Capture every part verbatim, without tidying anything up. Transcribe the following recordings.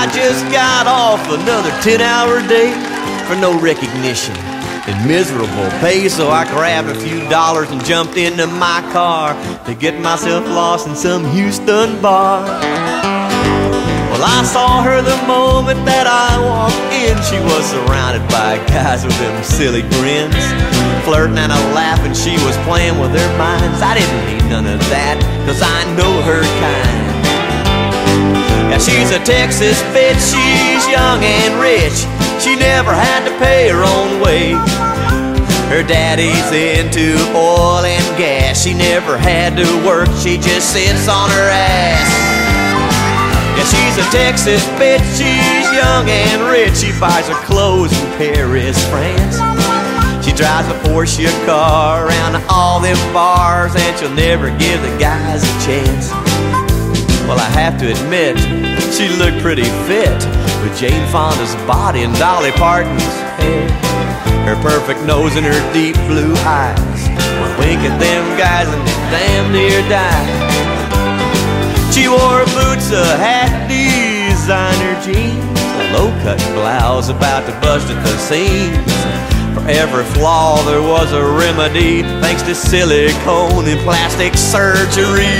I just got off another ten hour day for no recognition and miserable pay. So I grabbed a few dollars and jumped into my car to get myself lost in some Houston bar. Well, I saw her the moment that I walked in. She was surrounded by guys with them silly grins, flirting and a laughing. She was playing with their minds. I didn't need none of that, cause I know her kind. Yeah, she's a Texas bitch, she's young and rich. She never had to pay her own way. Her daddy's into oil and gas. She never had to work, she just sits on her ass. Yeah, she's a Texas bitch, she's young and rich. She buys her clothes in Paris, France. She drives a Porsche car around all them bars, and she'll never give the guys a chance. Well, I have to admit, she looked pretty fit with Jane Fonda's body and Dolly Parton's hair. Her perfect nose and her deep blue eyes would wink at them guys and they damn near died. She wore boots, a hat, designer jeans, a low-cut blouse about to bust at the seams. For every flaw there was a remedy, thanks to silicone and plastic surgery.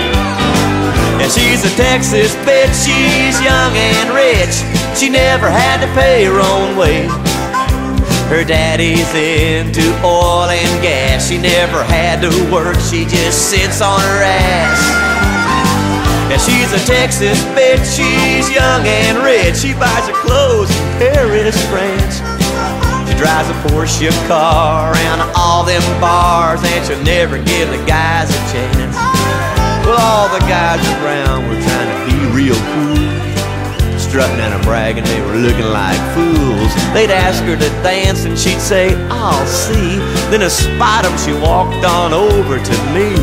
Yeah, she's a Texas bitch, she's young and rich. She never had to pay her own way. Her daddy's into oil and gas. She never had to work, she just sits on her ass. Yeah, she's a Texas bitch, she's young and rich. She buys her clothes in Paris, France. She drives a Porsche car around all them bars, and she'll never give the guys a chance. Well, all the guys around were trying to be real cool, strutting and bragging, they were looking like fools. They'd ask her to dance and she'd say, I'll see. Then to spite them, she walked on over to me.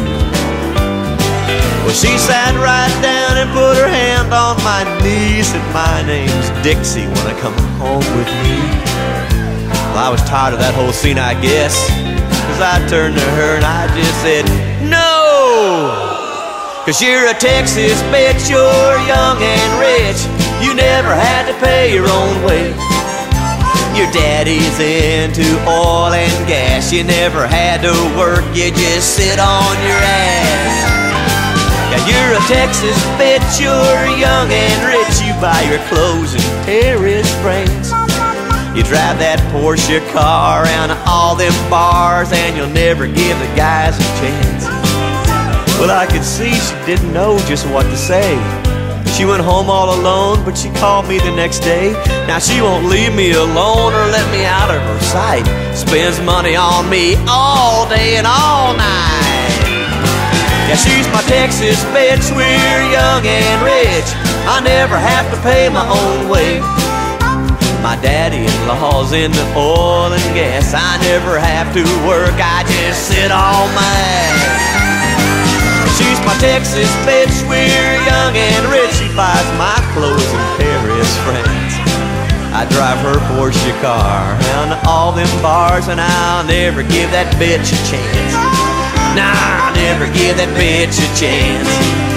Well, she sat right down and put her hand on my knee, said, my name's Dixie, wanna come home with me? Well, I was tired of that whole scene, I guess, cause I turned to her and I just said, no! Cause you're a Texas bitch, you're young and rich. You never had to pay your own way. Your daddy's into oil and gas. You never had to work, you just sit on your ass. Yeah, you're a Texas bitch, you're young and rich. You buy your clothes in Paris, France. You drive that Porsche car around all them bars, and you'll never give the guys a chance. Well, I could see she didn't know just what to say. She went home all alone, but she called me the next day. Now she won't leave me alone or let me out of her sight. Spends money on me all day and all night. Yeah, she's my Texas bitch, we're young and rich. I never have to pay my own way. My daddy-in-law's into oil and gas. I never have to work, I just sit on my ass. She's my Texas bitch, we're young and rich. She buys my clothes in Paris, France. I drive her Porsche car around all them bars, and I'll never give that bitch a chance. Nah, I'll never give that bitch a chance.